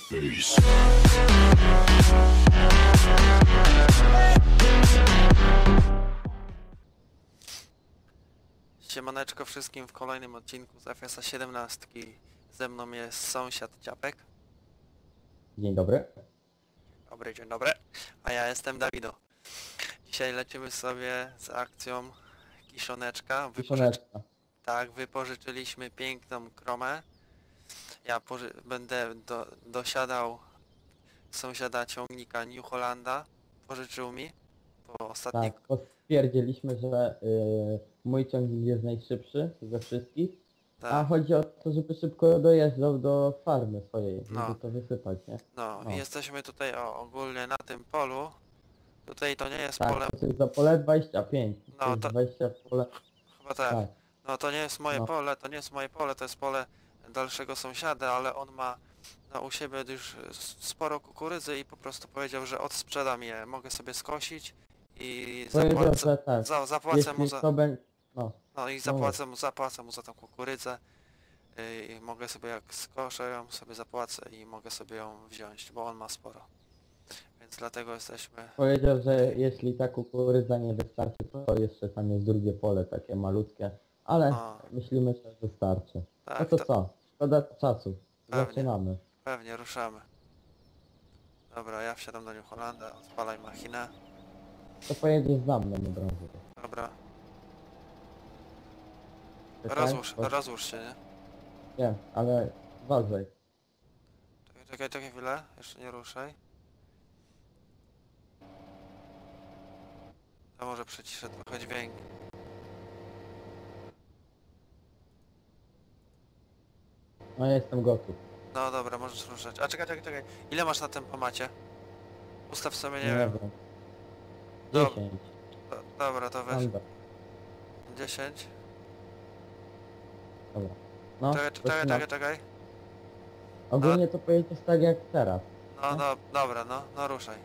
face. Siemaneczko wszystkim w kolejnym odcinku z FS-a 17. Ze mną jest sąsiad Ciapek. Dzień dobry. Dobry, dzień dobry. A ja jestem Dawido. Dzisiaj lecimy sobie z akcją Kiszoneczka. Kiszoneczka. Tak, wypożyczyliśmy piękną kromę. Ja będę dosiadał sąsiada ciągnika New Hollanda. Pożyczył mi. Po ostatniej... Tak, stwierdziliśmy, że mój ciągnik jest najszybszy ze wszystkich, a Tak. chodzi o to, żeby szybko dojeżdżał do farmy swojej, żeby No. to wysypać, nie? No, No. i jesteśmy tutaj ogólnie na tym polu. Tutaj to nie jest Tak, pole... to jest za pole 25, No, to jest to- 20 pole, Chyba tak. tak. No to nie jest moje No. pole, to nie jest moje pole, to jest pole dalszego sąsiada, ale on ma u siebie już sporo kukurydzy i po prostu powiedział, że odsprzedam je, mogę sobie skosić i Powiedział, zapłacę, że tak, zapłacę mu jeśli za, to będzie, no, no i zapłacę mu za tą kukurydzę i mogę sobie, jak skoszę ją, sobie zapłacę i mogę sobie ją wziąć, bo on ma sporo. Więc dlatego jesteśmy... powiedział, że jeśli ta kukurydza nie wystarczy, to jeszcze tam jest drugie pole, takie malutkie, ale No. myślimy, że wystarczy. Tak, No to co? Szkoda czasu. Pewnie. Zaczynamy. Pewnie, ruszamy. Dobra, ja wsiadam do New Hollanda, odpalaj machinę. To pojedziesz za mną od razu. Dobra, Czekaj, rozłóż się, nie? Nie, ale uważaj. Czekaj chwilę, jeszcze nie ruszaj. To może przyciszę trochę dźwięk. No ja jestem gotów. No dobra, możesz ruszać. A czekaj. Ile masz na tempomacie? Ustaw sobie, nie Nie wiem. wiem. Dobra. 10. Dobra, to weź. Standard. 10. Dobra. No, zaczynam. Czekaj. Ogólnie to pojedziesz tak jak teraz. No, dobra, no ruszaj.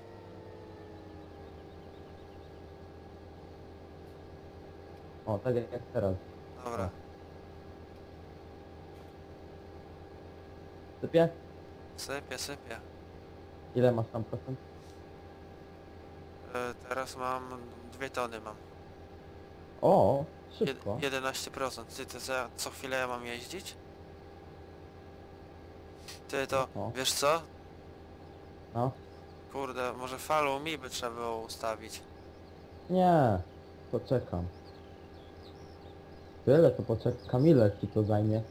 O, tak jak teraz. Dobra. Sypie? Sypię. Ile masz tam procent? Teraz mam 2 tony mam. O, szybko. 11%. Ty, to co chwilę ja mam jeździć? Ty to, O. wiesz co? No. Kurde, może falą mi by trzeba było ustawić. Nie, poczekam. Tyle to poczekam. Ile ci to zajmie?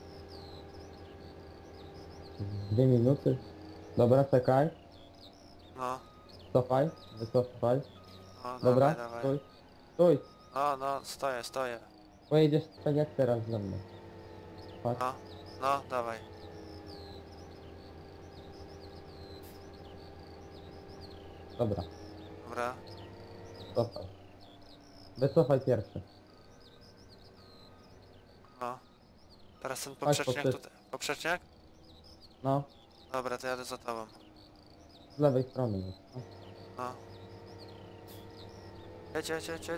2 minuty? Dobra, czekaj. No, Cofaj, wycofaj. no, Dobra, dawaj. stój. Stój. No, stoję. Pojedziesz tak jak teraz ze mną. Patrz. No, dawaj. Dobra, Dobra. cofaj. Wycofaj pierwszy. No. Teraz ten Chodź, poprzeczniak poprzecznik. tutaj. Poprzeczniak? No, Dobra, to jadę za tobą. z lewej strony jest. No. No. Jedź.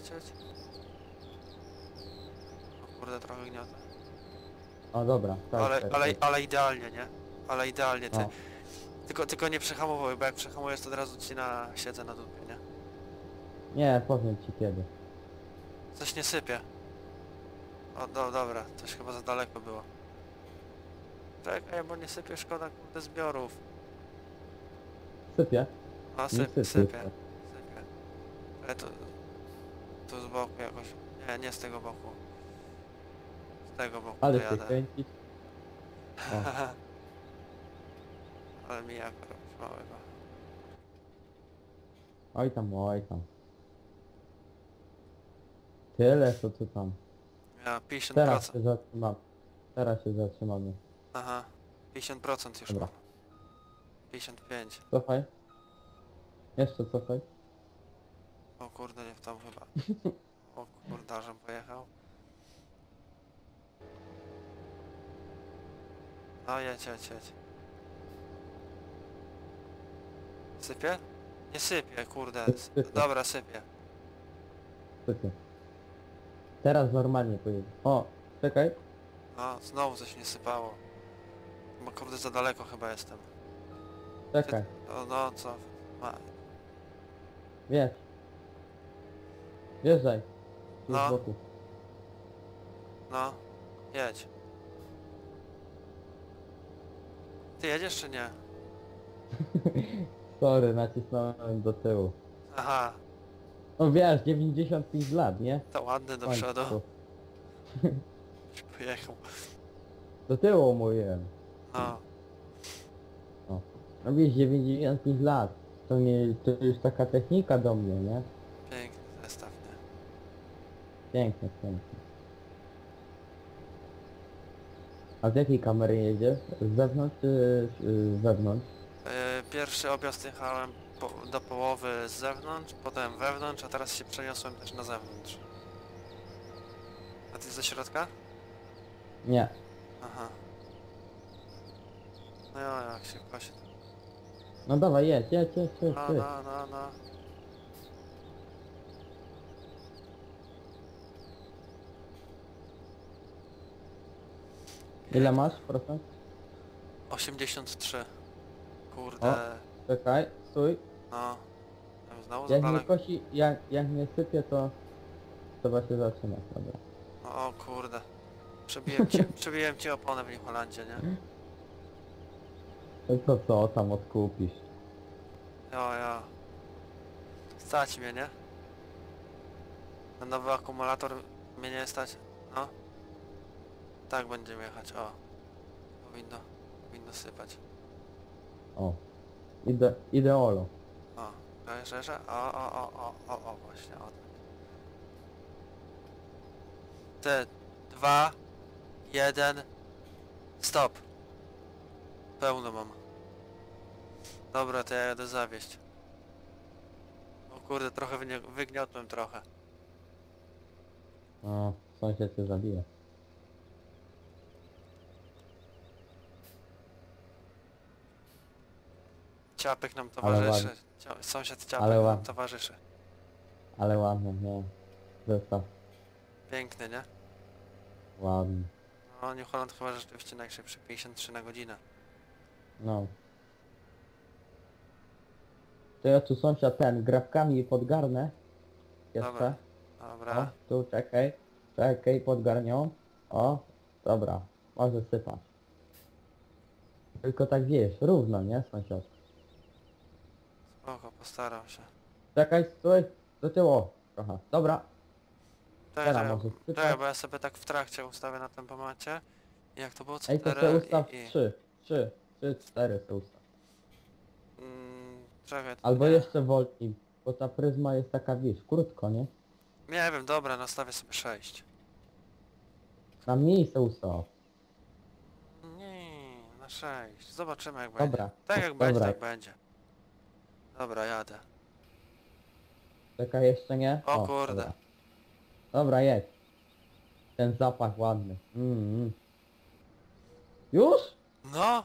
O kurde, trochę gniotę. O dobra, tak, Ale idealnie, nie? Ale idealnie, ty. No. Tylko nie przehamowuj, bo jak przehamujesz to od razu ci siedzę na dupie, nie? Nie, powiem ci kiedy. Coś nie sypie. O, dobra, coś chyba za daleko było. Czekaj, bo nie sypie, szkoda kurde zbiorów. Sypie? A, Nie sypie. Ale tu z boku jakoś... Nie z tego boku. Z tego boku Ale to się jadę. kręcić. O. Ale mi jak robić małego. Oj tam. Tyle co tu tam. Ja Teraz 50%. się zatrzymam. Teraz się zatrzymamy. Aha. 50% już Dobra. mam. 55. Cofaj. Jeszcze cofaj. O kurde, nie w tą chyba. O kurdarzem pojechał. No jedź. Sypie? Nie sypie, kurde. Sypie. Dobra, sypie. Sypie. Teraz normalnie pojedzie. O, czekaj. No, znowu coś nie sypało. Bo kurde za daleko chyba jestem. Czekaj, No co? Ma... wiesz. Wjeżdżaj. Tu No. z boku. No, jedź. Ty jedziesz czy nie? Sorry, nacisnąłem do tyłu. Aha, No wiesz, 95 lat, nie? to ładny do Końcu. przodu. Już pojechał. Do tyłu mówiłem. No, O. No wiesz, 95 lat. To już taka technika do mnie, nie? piękny zestaw, nie? Pięknie, pięknie. A z jakiej kamery jedziesz? Z zewnątrz czy z wewnątrz? Pierwszy objazd jechałem do połowy z zewnątrz, potem wewnątrz, a teraz się przeniosłem też na zewnątrz. A ty ze środka? Nie. Aha. No ja, jak się kosi. No dawaj, jedź, jedź, jedź, jedź, No, jedź. no. Ile masz procent? 83. Kurde. Czekaj, stój. No. Tam znowu Jak mnie zapalę. kosi, jak mnie sypie, to trzeba się zatrzymać, dobra. O kurde. Przebiłem ci oponę w New Holandzie, nie? To co tam odkupisz? Jo. Stać mnie, nie? Na nowy akumulator mnie nie stać. No. Tak będziemy jechać, o. Powinno sypać. O. Ideolo. O, że. O, właśnie, o tak. Te, 2, 1, stop. Pełno mam. Dobra, to ja jadę zawieść. O kurde, trochę wygniotłem trochę. O, sąsiad cię zabije. Ciapek nam Ale towarzyszy. ładnie. Sąsiad Ale Ciapek nam ładnie. towarzyszy. Ale ładnie, nie. Zestaw. Piękny, nie? Ładny. No, New Holland chyba rzeczywiście najszybszy, 53 na godzinę. No. To ja tu sąsiad grabkami podgarnę. Jeszcze. Dobra. O, tu czekaj. Czekaj, podgarnią. O, dobra. Może sypać. Tylko tak wiesz, równo, nie sąsiad? Spoko, postaram się. Czekaj, stój. Do tyłu. Trochę. Dobra. Teraz Czekaj, może sypać. czekaj, bo ja sobie tak w trakcie ustawię na tempomacie. Jak to było? Ej, to 4 se ustaw i... 3. 3, 4 se ustaw. Czekaj, Albo nie. jeszcze woltni. Bo ta pryzma jest taka, wiesz, krótko, nie? Nie wiem, dobra, nastawię sobie 6. Na mniej se ustaw. Nie, na 6. Zobaczymy jak będzie. Dobra. Tak jak będzie, Dobra. tak będzie. Dobra, jadę. Czekaj, jeszcze nie? O kurde. Dobra. Dobra, jedź. Ten zapach ładny. Już? No!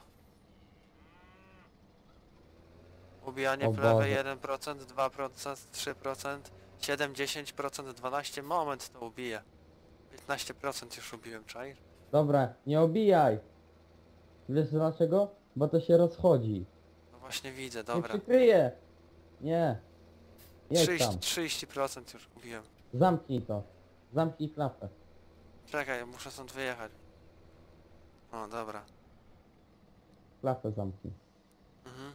Ubijanie O plewy Boże. 1%, 2%, 3%, 7, 10%, 12%. Moment to ubije. 15% już ubiłem, czaj? Dobra, nie obijaj. Wiesz dlaczego? Bo to się rozchodzi. No właśnie widzę, Nie dobra. przykryje. Nie. Jedź tam. 30% już ubiłem. Zamknij to. Zamknij klapę. Czekaj, muszę stąd wyjechać. O, dobra. Klapę zamknij. Mhm.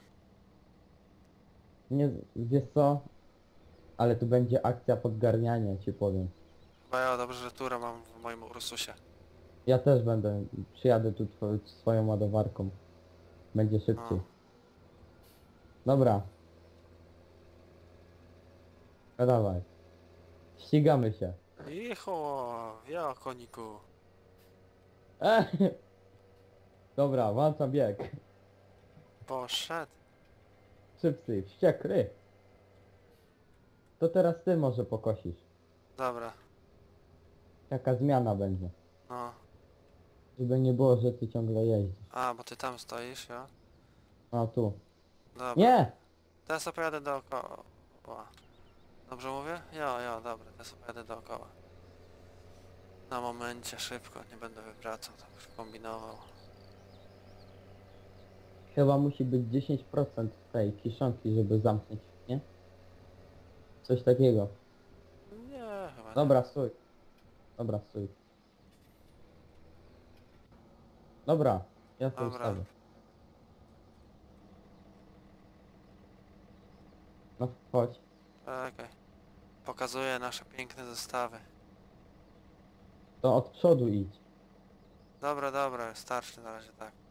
Nie, wiesz co? Ale tu będzie akcja podgarniania, ci powiem. Chyba ja dobrze, że turę mam w moim Ursusie. Ja też będę, przyjadę tu swoją ładowarką. Będzie szybciej. No. Dobra. No dawaj. Ścigamy się. Icho, ja koniku. E! Dobra, włączam bieg. Poszedł. Szybcy, wściekły. To teraz ty może pokosisz. Dobra, Jaka zmiana będzie. no. Żeby nie było, że ty ciągle jeździsz. A, bo ty tam stoisz, ja? No tu. Dobra. Nie! Teraz opojadę dookoła. Dobrze mówię? Ja, dobra, teraz opojadę dookoła. Na momencie, szybko, nie będę wywracał, tam już kombinował. Chyba musi być 10% tej kiszonki, żeby zamknąć, nie? Coś takiego. Nie, chyba nie. Dobra, stój. Dobra, stój. Dobra, ja to Dobra. ustawię. No chodź. Okej. Pokazuję nasze piękne zestawy. To od przodu idź. Dobra, dobra, starczy na razie tak.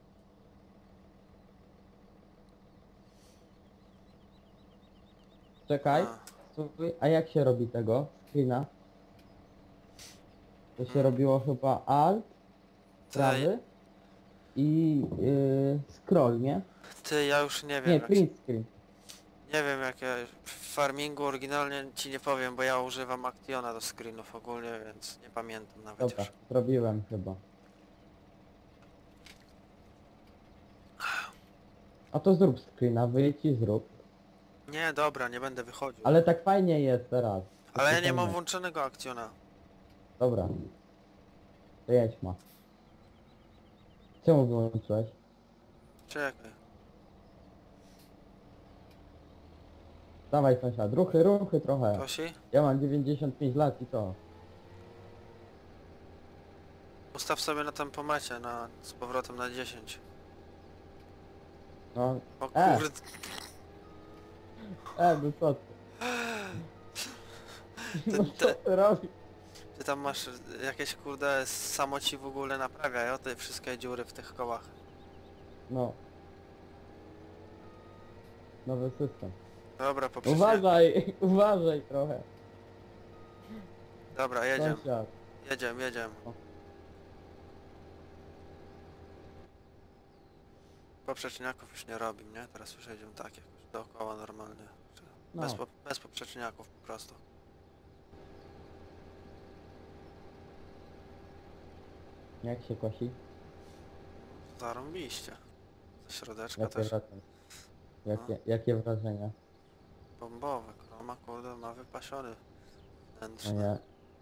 Czekaj. A, Stój. A jak się robi tego? Screena? To się mm. robiło chyba Alt, Ty, prawy i scroll, nie? ty, ja już nie Nie, wiem jak się... print screen. Nie wiem jak ja... W farmingu oryginalnie ci nie powiem, bo ja używam Actiona do screenów ogólnie, więc nie pamiętam nawet Dobra, już. zrobiłem chyba. A to zrób screena, wyjdź i zrób. Nie, dobra, nie będę wychodził. Ale tak fajnie jest teraz. Ale ja nie mam Fajnie. włączonego Actiona. Dobra. To jedź ma. Czemu wyłączyłeś? Czekaj. Dawaj sąsiad, ruchy, ruchy trochę. Kosi? Ja mam 95 lat i to. Ustaw sobie na tempomacie z powrotem na 10. No. O E. kurde. No co ty? No co Ty, ty robisz? ty tam masz jakieś kurde samo ci w ogóle naprawia, te wszystkie dziury w tych kołach. No. Nowy system. Dobra, poprzednie. Uważaj, uważaj trochę. Dobra, jedziemy. Sąsiad. Jedziemy. O. Poprzeczniaków już nie robi, nie? Teraz już jedziemy tak jakoś dookoła normalnie. No. Bez poprzeczniaków po prostu. Jak się kosi? Zarąbiście. Ze środeczka Jakie też wrażenia? Jakie wrażenia? bombowe. Kroma kurde ma wypasiony No wnętrzny. nie.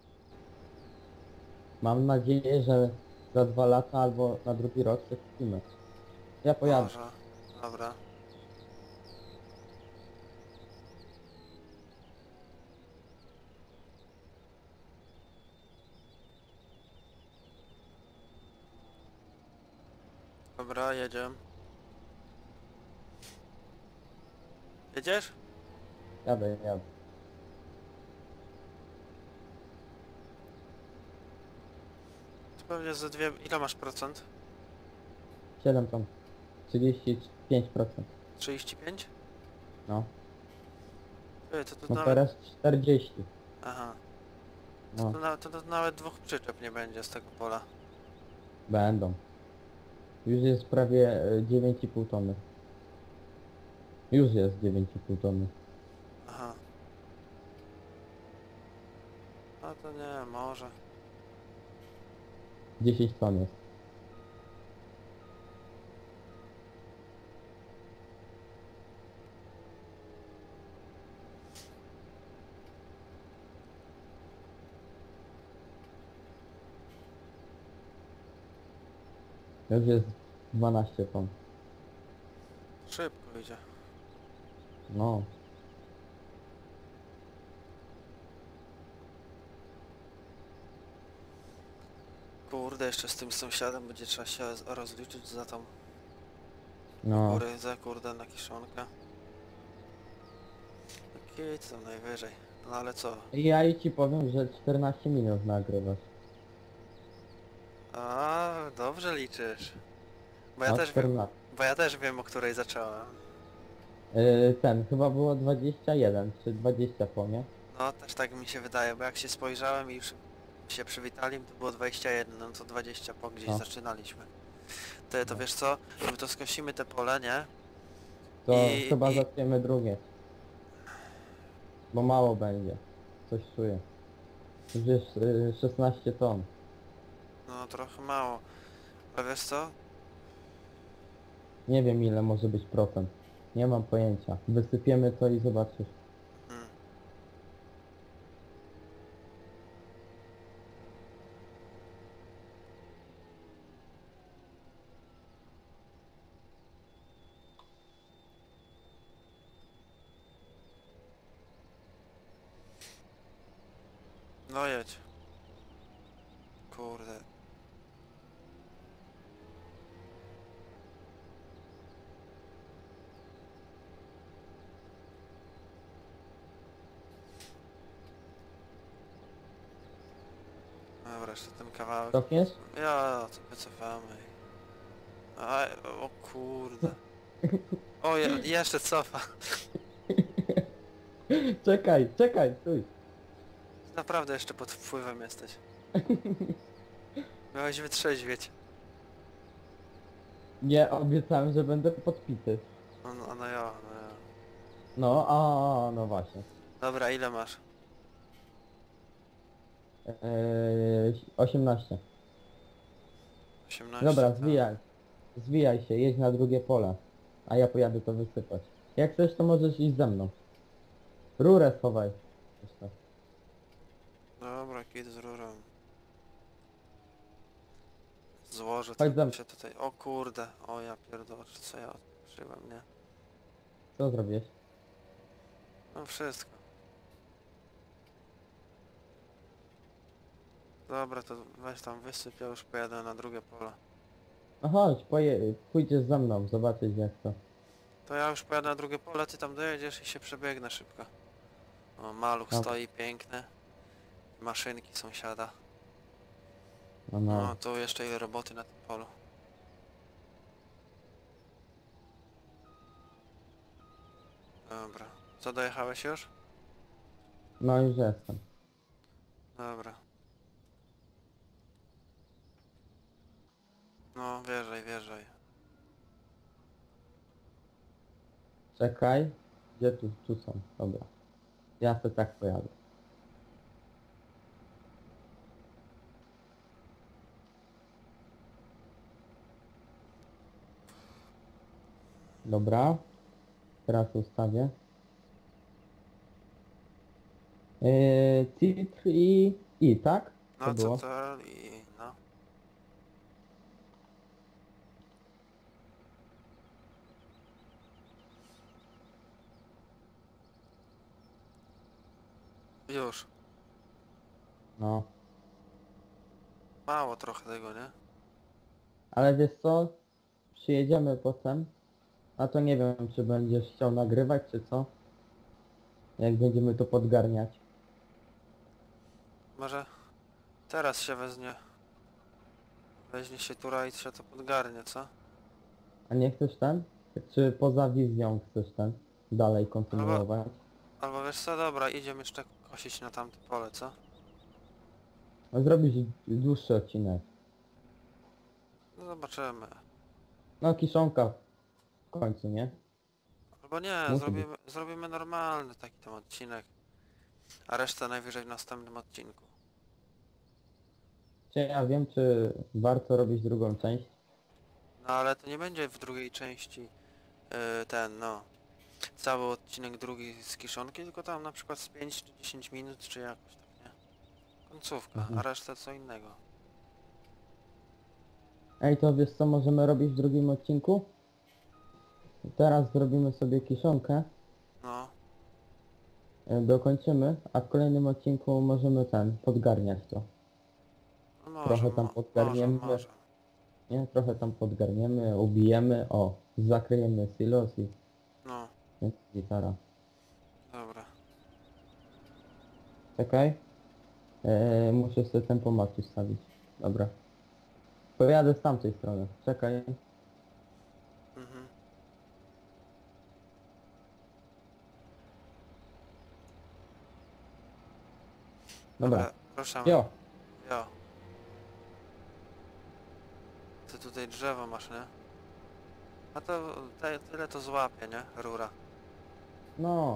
Mam nadzieję, że za 2 lata albo na drugi rok się kupimy. Ja pojadę. Może. Dobra. Dobra, jedziemy. Jedziesz? Jadę. To pewnie ze dwie... Ile masz procent? 7 ton. 35%. 35? No. Ty, to No nawet... teraz 40. Aha. No. To nawet dwóch przyczep nie będzie z tego pola. Będą. Już jest prawie 9,5 tony. Już jest 9,5 tony. Aha. No to nie, może. 10 ton jest. Już jest 12 ton. Szybko idzie. No. Kurde, jeszcze z tym sąsiadem będzie trzeba się rozliczyć za tą No. kurydzę, kurde, na kiszonkę. Kit tam najwyżej. No ale co? Ja i ci powiem, że 14 minut nagrywasz. A, dobrze liczysz. Bo ja No, też wiem, 14. bo ja też wiem, o której zacząłem. Ten, chyba było 21 czy 20 po, nie? No, też tak mi się wydaje, bo jak się spojrzałem i już się przywitali, to było 21, no to 20 po gdzieś No. zaczynaliśmy. Ty, to No. wiesz co? My to skosimy te pole, nie? To I- chyba i- zaczniemy drugie. Bo mało będzie. Coś czuję. Już jest 16 ton. No, trochę mało. Ale wiesz co? Nie wiem ile może być procent. Nie mam pojęcia. Wysypiemy to i zobaczysz. Hmm. No jedź. Kurde. Dobra, jeszcze ten kawałek. Cofniesz? Ja, to wycofamy. Aj, o kurde. O, jeszcze cofa. Czekaj, czekaj, stój. Naprawdę jeszcze pod wpływem jesteś. Miałeś wytrzeźwieć. Nie, obiecałem, że będę podpity. No ja, no ja. No, no właśnie. Dobra, ile masz? 18. 18. Dobra, tak. zwijaj. Zwijaj się, jedź na drugie pole. A ja pojadę to wysypać. Jak chcesz, to możesz iść ze mną. Rurę schowaj. Jeszcze. Dobra, kit z rurą. Złożę Chodź za to mną. się tutaj. O kurde, o ja pierdolę, co ja odkryłem, nie? Co zrobiłeś? No wszystko. Dobra, to weź tam wysyp, ja już pojadę na drugie pole. No chodź, pójdziesz ze mną, zobaczyć jak to. To ja już pojadę na drugie pole, ty tam dojedziesz i się przebiegnę szybko. O, maluch Dobra. stoi piękny. Maszynki sąsiada. No, No, tu jeszcze ile roboty na tym polu. Dobra. Co, dojechałeś już? no już jestem. Dobra. No, wjeżdżaj, wjeżdżaj. Czekaj. Gdzie tu są? Dobra. Ja se tak pojadę. Dobra. Teraz ustawię. Citr i tak? No, To co było? to i no. Już. No. Mało trochę tego, nie? Ale wiesz co? Przyjedziemy potem. A to nie wiem, czy będziesz chciał nagrywać, czy co? Jak będziemy to podgarniać. Może teraz się weźmie się tura i się to podgarnie, co? A nie chcesz ten? Czy poza wizją chcesz ten? Dalej kontynuować? Albo wiesz co, dobra, idziemy jeszcze kosić na tamte pole, co? No zrobić dłuższy odcinek. No zobaczymy. No kiszonka w końcu, nie? Albo nie, Musi być. zrobimy normalny taki tam odcinek. A resztę najwyżej w następnym odcinku. Czy ja wiem, czy warto robić drugą część? No ale to nie będzie w drugiej części no, cały odcinek drugi z kiszonki, tylko tam na przykład z 5 czy 10 minut, czy jakoś tak, nie? Końcówka, Mhm. a resztę co innego. Ej, to wiesz co możemy robić w drugim odcinku? Teraz zrobimy sobie kiszonkę, No, dokończymy, a w kolejnym odcinku możemy podgarniać to. no może, Trochę tam podgarniemy. może. Nie? Trochę tam podgarniemy, ubijemy, o, zakryjemy silos i No, jest gitara. dobra. Czekaj. Muszę sobie tempomat ustawić. Dobra. Pojadę z tamtej strony. Czekaj. Mhm. Dobra. Ruszamy. Jo. Jo. Ty tutaj drzewo masz, nie? A to tyle to złapie, nie? Rura. No.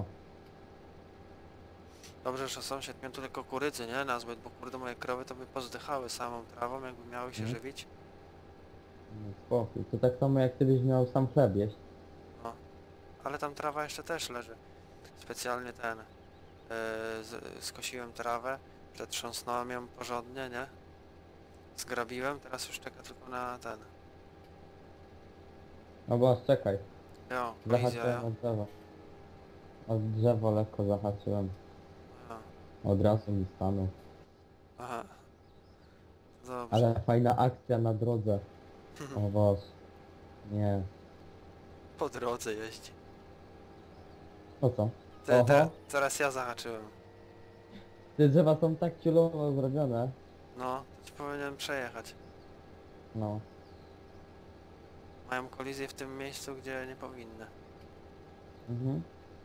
Dobrze, że sąsiad miał tyle kukurydzy, nie? Na zbyt, bo kurde moje krowy to by pozdychały samą trawą, jakby miały się Mhm. żywić. No, spokój. To tak samo jak ty byś miał sam chleb jeść. No. Ale tam trawa jeszcze też leży. Specjalnie skosiłem trawę, przetrząsnąłem ją porządnie, nie? Zgrabiłem, teraz już czeka tylko na ten. No bo czekaj. Jo, kolizja, Zahaczyłem jo. od drzewa. Od drzewo lekko zahaczyłem. Jo. Od razu mi stanął. Aha. Dobrze. Ale fajna akcja na drodze. O Boże. Nie. Po drodze jeździ. O co? Te, Oho. teraz ja zahaczyłem. Te drzewa są tak ciulowo zrobione. No, to ci powinienem przejechać. No. Mają kolizję w tym miejscu, gdzie nie powinny. Mhm.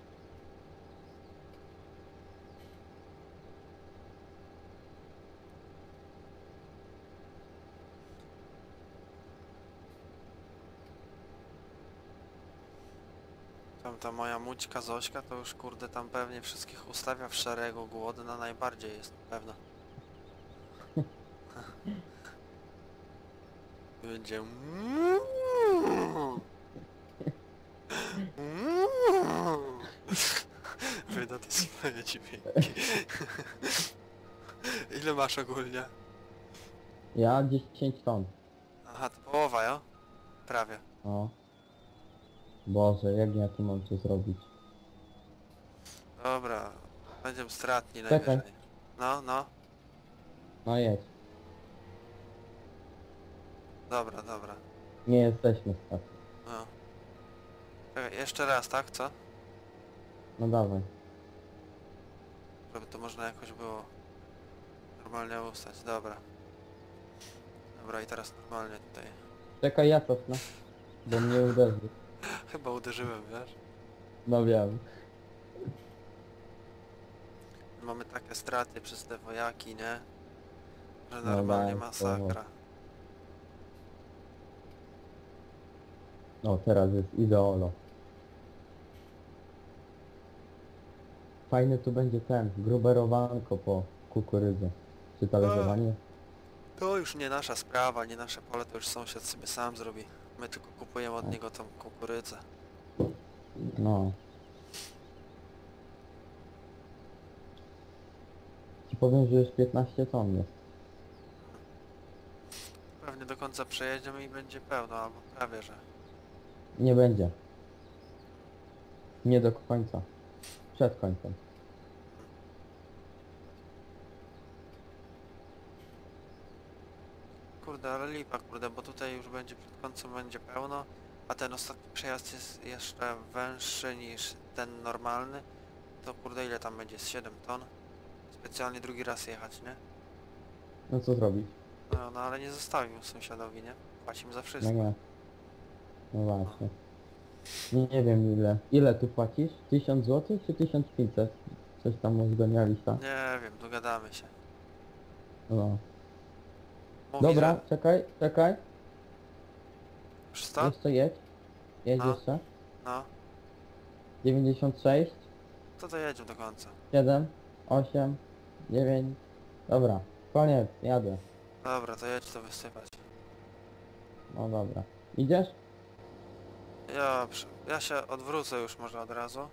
Tam ta moja mućka Zośka to już kurde tam pewnie wszystkich ustawia w szeregu, głodna najbardziej jest na pewno. Będzie wyda te swoje dźwięki. Ile masz ogólnie? Ja 10 ton. Aha, to połowa, jo? Prawie. O. Boże, jak ja tu mam to zrobić? Dobra, będziemy stratni Czekaj. najwyżej. No, no, No jedź. dobra, dobra. Nie jesteśmy stać. No. Czekaj, jeszcze raz, tak? Co? No dawaj. Żeby to można jakoś było normalnie ustać. Dobra. Dobra, i teraz normalnie tutaj. Czekaj, ja cofnę. Bo mnie uderzy. Chyba uderzyłem, wiesz? No wiem. Mamy takie straty przez te wojaki, nie? Że No normalnie daj, masakra. No teraz jest ideolo. Fajny tu będzie ten, gruberowanko po kukurydzy. Czy talerzowanie? To już nie nasza sprawa, nie nasze pole, to już sąsiad sobie sam zrobi. My tylko kupujemy od niego tą kukurydzę. No. Ci powiem, że już 15 ton jest. Pewnie do końca przejedziemy i będzie pełno, albo prawie, że. Nie będzie. Nie do końca. Przed końcem. Kurde, ale lipa, kurde, bo tutaj już będzie przed końcem będzie pełno, a ten ostatni przejazd jest jeszcze węższy niż ten normalny. To kurde, ile tam będzie? Z 7 ton? Specjalnie drugi raz jechać, nie? No co zrobić? No ale nie zostawimy sąsiadowi, nie? Płacimy za No wszystko. nie. No właśnie. Nie wiem ile. Ile tu płacisz? 1000 zł czy 1500? Coś tam uzgodniali tam. Nie wiem, dogadamy się. No. Mówi, Dobra, że... czekaj. Już 100? Jeszcze jedź. Jedź No. jeszcze. No. 96, To jedziemy do końca. 7, 8, 9. Dobra, koniec, jadę. Dobra, to jedź to wysypać. No dobra. Idziesz? Ja się odwrócę już może od razu.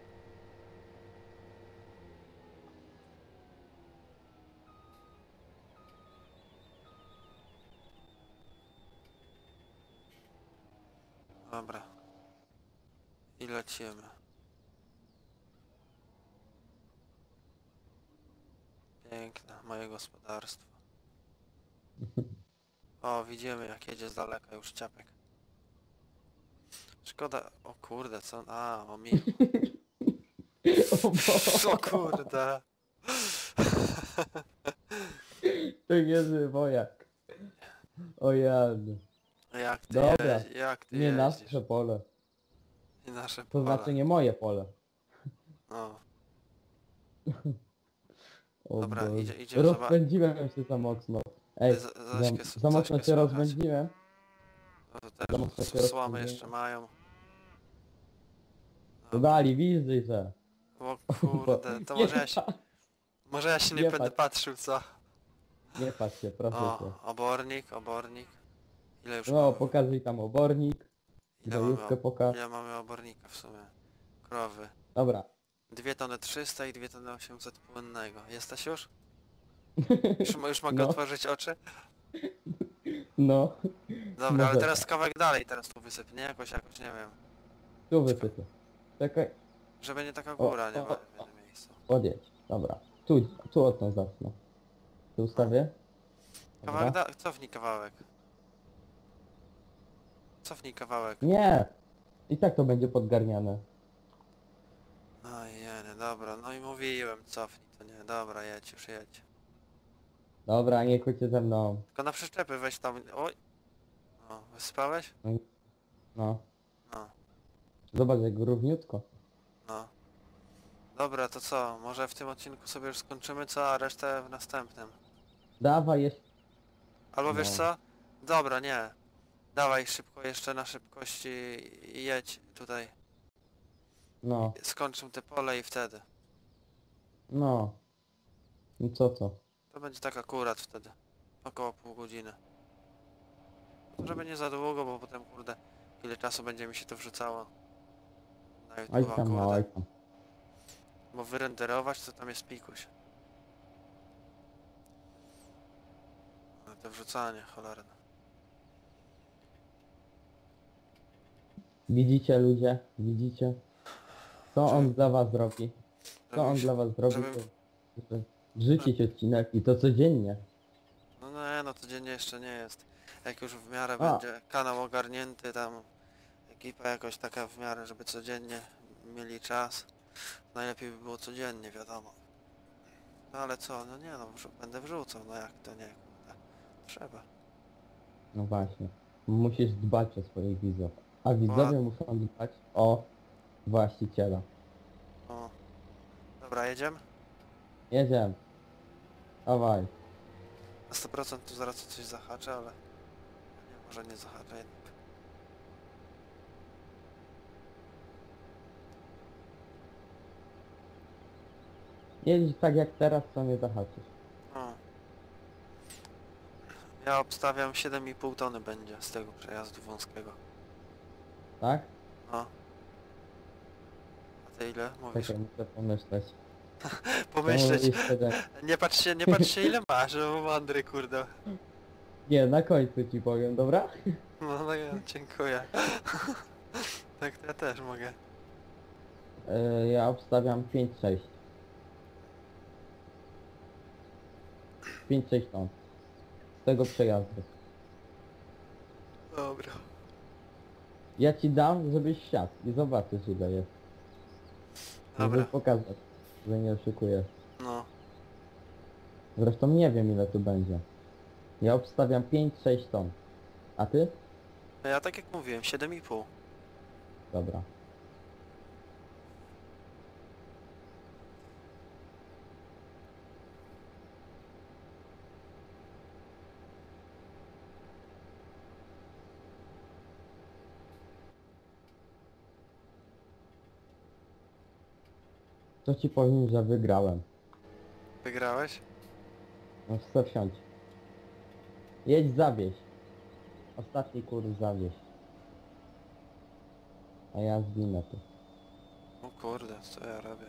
Dobra. I lecimy. Piękne, moje gospodarstwo. O, widzimy jak jedzie z daleka już ciapek. Szkoda... O kurde, co... A, o mi... O kurde. To niezły wojak. O jady. Jak ty Dobra. jak ty Nie jeździsz? nasze pole. Nie nasze To pole. znaczy nie moje pole. No, O dobra, Boże. idziemy zobaczyć. Rozpędziłem się za mocno. Ej, za mocno się rozpędziłem. Za mocno się Słamy rozpędziłem. jeszcze mają. To dali, widzę, że. O kurde, to Nie może ja się nie Nie będę patrz. patrzył, co? Nie patrz się, proszę cię. O, obornik. Ile już No, mamy? pokazuj tam obornik. Grajówkę pokaż. Ile mamy obornika w sumie? Krowy. Dobra. 2 tony 300 i 2 tony 800 płynnego. Jesteś już? Już mogę No. otworzyć oczy? No. Dobra, ale Może teraz kawałek dalej, teraz tu wysyp, nie? Jakoś, nie wiem. Tu wysypię. Czekaj, Żeby nie taka góra, nie ma w jednym miejscu. odjedź. Dobra. Tu odtąd zacznę. tu ustawię? Kawałek Dobra. cofnij kawałek. Cofnij kawałek. Nie! I tak to będzie podgarniane. Ojej, dobra, no i mówiłem, cofnij to nie, dobra, jedź, już jedź. Dobra, nie kłóćcie ze mną. Tylko na przyczepy weź tam, oj. O, wyspałeś? No. No, Zobacz jak równiutko. no. Dobra, to co, może w tym odcinku sobie już skończymy, co, a resztę w następnym. Dawaj jeszcze. Albo wiesz No. co? Dobra, nie. Dawaj szybko jeszcze na szybkości i jedź tutaj. No. Skończę te pole i wtedy. No. No co to? To będzie tak akurat wtedy. Około pół godziny. Żeby nie za długo, bo potem kurde, ile czasu będzie mi się to wrzucało. Na Oj YouTube'a, tam, oj kurde. tam. Bo wyrenderować to tam jest pikuś. Ale to wrzucanie cholerne. Widzicie ludzie? Widzicie? Co on Żeby- dla was zrobi? Co on Żebyś- dla was zrobi? żeby- Żeby wrzucić odcinek i to codziennie. No nie, no codziennie jeszcze nie jest. Jak już w miarę A. będzie kanał ogarnięty, tam ekipa jakoś taka w miarę, żeby codziennie mieli czas. Najlepiej by było codziennie, wiadomo. No ale co, no nie no, będę wrzucał, no jak to nie, kurde. Trzeba. No właśnie. Musisz dbać o swoich widzów. A widzowie muszą dbać o właściciela. O. Dobra, jedziemy? Jedziemy. Dawaj. Na 100% tu zaraz coś zahaczę, ale... Nie, może nie zahaczę jednak. Jedź tak jak teraz, co nie zahaczysz. O. Ja obstawiam 7,5 tony będzie z tego przejazdu wąskiego. Tak? O. A ty ile mówisz? Czekaj, muszę pomyśleć. Pomyśleć. Mówisz siedem. Nie patrz się ile masz, bo mądry kurde. Nie, na końcu ci powiem, dobra? No ja dziękuję. Tak to ja też mogę. Ja obstawiam 5-6. 5-6 ton. Z tego przejazdu. Dobra. Ja ci dam, żebyś siadł i zobaczysz ile jest. Żeby Dobra. pokazać, że nie oszukujesz. No. Zresztą nie wiem ile tu będzie. Ja obstawiam 5-6 ton. A ty? No ja tak jak mówiłem, 7,5. Dobra. To ci powiem, że wygrałem. Wygrałeś? No chcę wsiąść. Jedź zawieź. Ostatni kurs zawieź. A ja zwinę tu. O kurde, co ja robię?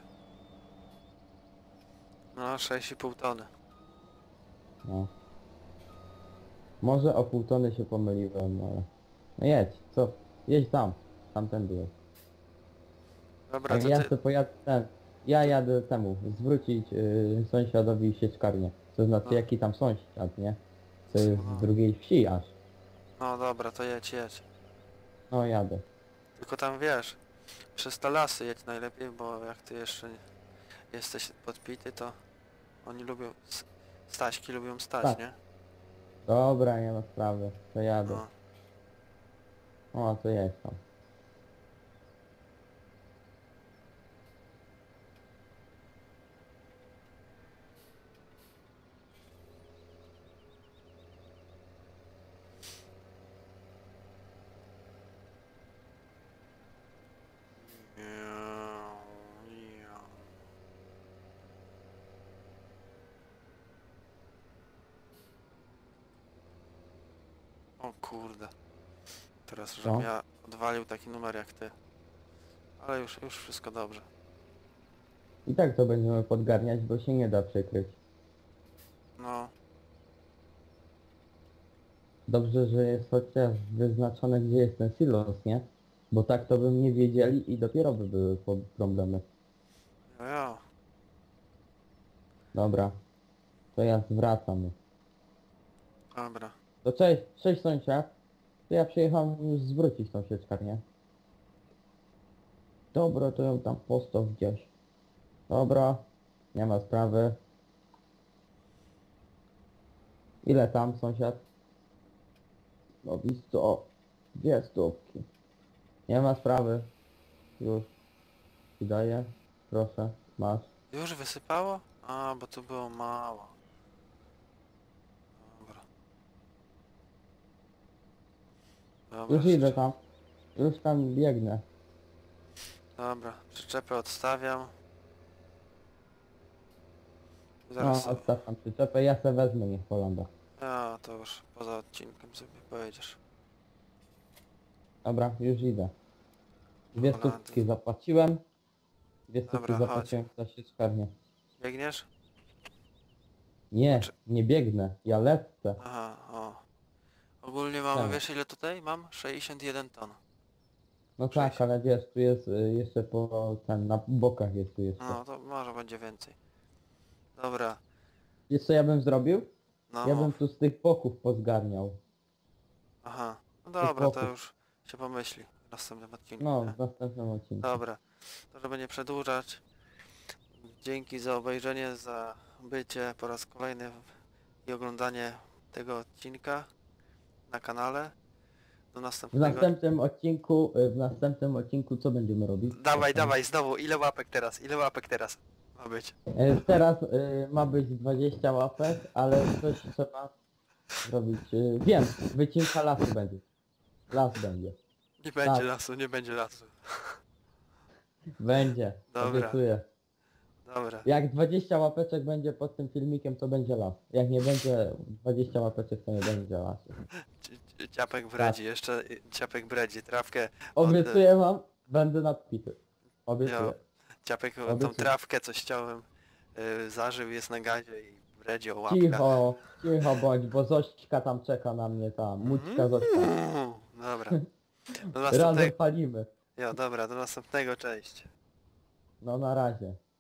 No, 6,5 tony. No. Może o pół tony się pomyliłem, ale... No jedź, co? Jedź tam. Tamtędy jedź. Dobra, Jak to ja ty... to pojadę ten... Ja jadę temu, zwrócić sąsiadowi sieczkarnię. To znaczy No. jaki tam sąsiad, nie? To jest No. z drugiej wsi aż. No dobra, to jedź. No jadę. Tylko tam wiesz, przez te lasy jedź najlepiej, bo jak ty jeszcze jesteś podpity, to oni lubią... Staśki lubią stać, Tak. nie? Dobra, nie ma sprawy. To jadę. No. O, to jedź tam. O kurde. Teraz, Co? żebym ja odwalił taki numer jak ty. Ale już wszystko dobrze. I tak to będziemy podgarniać, bo się nie da przykryć. No, Dobrze, że jest chociaż wyznaczone, gdzie jest ten silos, nie? Bo tak to bym nie wiedzieli i dopiero by były problemy. jo. Dobra. To ja zwracam. Dobra. To cześć sąsiad. To ja przyjechałem już zwrócić tą sieczkarnię. Dobra, to ją tam postaw gdzieś. Dobra, nie ma sprawy. Ile tam sąsiad? No wiesz co, 200. Nie ma sprawy. Już ci daję. Proszę, masz. Już wysypało? A, bo tu było mało. Dobra. Dobra, Już idę tam. Już tam biegnę. Dobra, przyczepę odstawiam. No, Zaraz sobie... odstaw tam przyczepę, ja se wezmę, niech Polanda. A, to już poza odcinkiem sobie pojedziesz. Dobra, już idę. Dwie Polanda. stówki zapłaciłem. Dwie stówki Dobra, zapłaciłem za sieczkarnię. Biegniesz? Nie, Czy- nie biegnę, ja lecę. Aha, o. Ogólnie mamy, Tak. wiesz ile tutaj mam? 61 ton. No Cześć. tak, ale wiesz, tu jest jeszcze po ten, na bokach jest tu jeszcze. No, to może będzie więcej. Dobra, Wiesz co ja bym zrobił? no Ja bym mów. tu z tych boków pozgarniał. Aha, no Tych dobra, to boków. już się pomyśli w następnym odcinku. No, nie? w następnym odcinku. Dobra, to żeby nie przedłużać, dzięki za obejrzenie, za bycie po raz kolejny i oglądanie tego odcinka na kanale. Do W następnego. następnym odcinku co będziemy robić? Dawaj, dawaj, znowu, ile łapek teraz? Ile łapek teraz ma być? Teraz ma być 20 łapek, ale coś trzeba zrobić. Wiem, wycinka lasu będzie. Las będzie. Nie będzie Tak. lasu, nie będzie lasu. Będzie, Dobra. obiecuję. Dobra, Jak 20 łapeczek będzie pod tym filmikiem, to będzie las. Jak nie będzie 20 łapeczek, to nie będzie lasu. ciapek bredzi, jeszcze ciapek bredzi, trawkę. Obiecuję wam, będę nadpity. Obiecuję. Ja, ciapek tą Obiecuję. trawkę, co chciałem, zażył, jest na gazie i bredzi o łapkę. Cicho, cicho bądź, bo Zośka tam czeka na mnie, ta mućka Zośka. Dobra. Do Razem następnego. palimy. Ja, dobra, do następnego, cześć. No na razie.